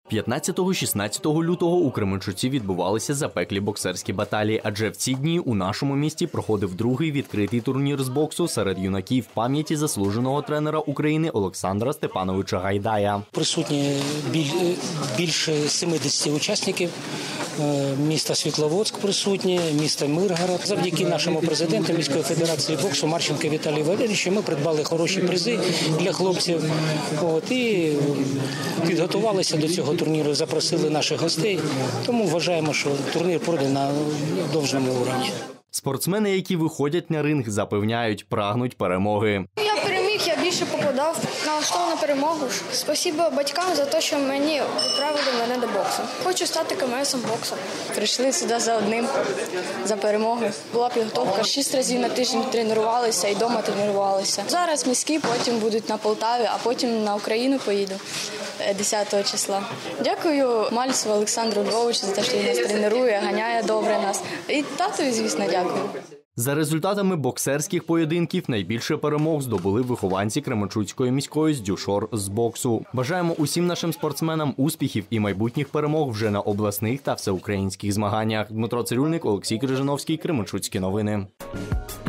15-16 лютого у Кременчуці відбувалися запеклі боксерські баталії, адже в ці дні у нашому місті проходив другий відкритий турнір з боксу серед юнаків пам'яті заслуженого тренера України Олександра Степановича Гайдая. Присутні більше 70 учасників. Місто Світловодськ присутні, місто Миргород. Завдяки нашому президенту міської федерації боксу Марченко Віталію Валерійовичу ми придбали хороші призи для хлопців. І підготувалися до цього турніру, запросили наших гостей. Тому вважаємо, що турнір пройде на должному рівні. Спортсмени, які виходять на ринг, запевняють, прагнуть перемоги. Я переміг, я більше попадав, налаштований на перемогу. Спасибо батькам за те, що мені відправили мене до боксу. Хочу стати КМСом боксу. Прийшли сюди за одним, за перемогу. Була підготовка, 6 разів на тиждень тренувалися і вдома тренувалися. Зараз міські, потім будуть на Полтаві, а потім на Україну поїду 10 числа. Дякую Мальцеву Олександру Львовичу за те, що він нас тренує, ганяє добре нас. І татові, звісно, дякую. За результатами боксерських поєдинків найбільше перемог здобули вихованці Кременчуцької міської здюшор з боксу. Бажаємо усім нашим спортсменам успіхів і майбутніх перемог вже на обласних та всеукраїнських змаганнях. Дмитро Цирюльник, Олексій Крижановський, Кременчуцькі новини.